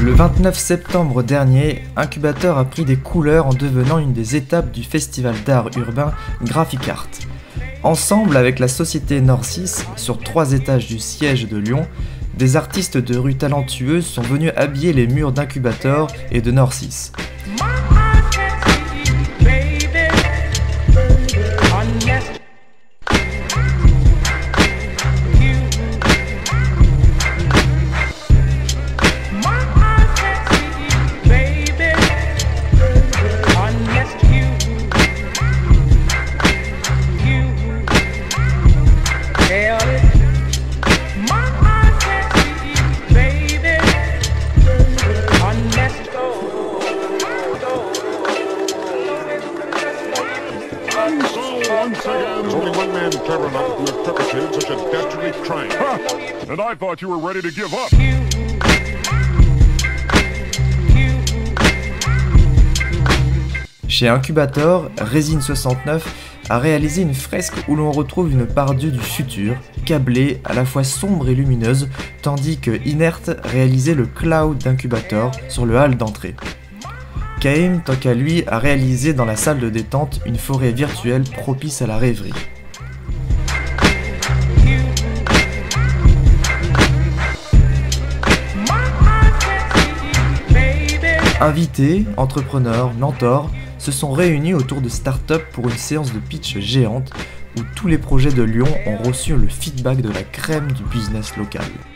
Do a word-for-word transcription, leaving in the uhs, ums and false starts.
Le vingt-neuf septembre dernier, Incubator a pris des couleurs en devenant une des étapes du festival d'art urbain Graphic Art. Ensemble avec la société Norcis, sur trois étages du siège de Lyon, des artistes de rue talentueux sont venus habiller les murs d'Incubator et de Norcis. Once again, there's only one man clever enough to have perpetrated such a dastardly crime. Ha! And I thought you were ready to give up. Chez Incubator, Résine soixante-neuf a réalisé une fresque où l'on retrouve une pardue du futur, câblée, à la fois sombre et lumineuse, tandis que Inert réalisait le cloud d'Incubator sur le hall d'entrée. Kaim, tant qu'à lui, a réalisé dans la salle de détente une forêt virtuelle propice à la rêverie. Invités, entrepreneurs, mentors se sont réunis autour de start-up pour une séance de pitch géante où tous les projets de Lyon ont reçu le feedback de la crème du business local.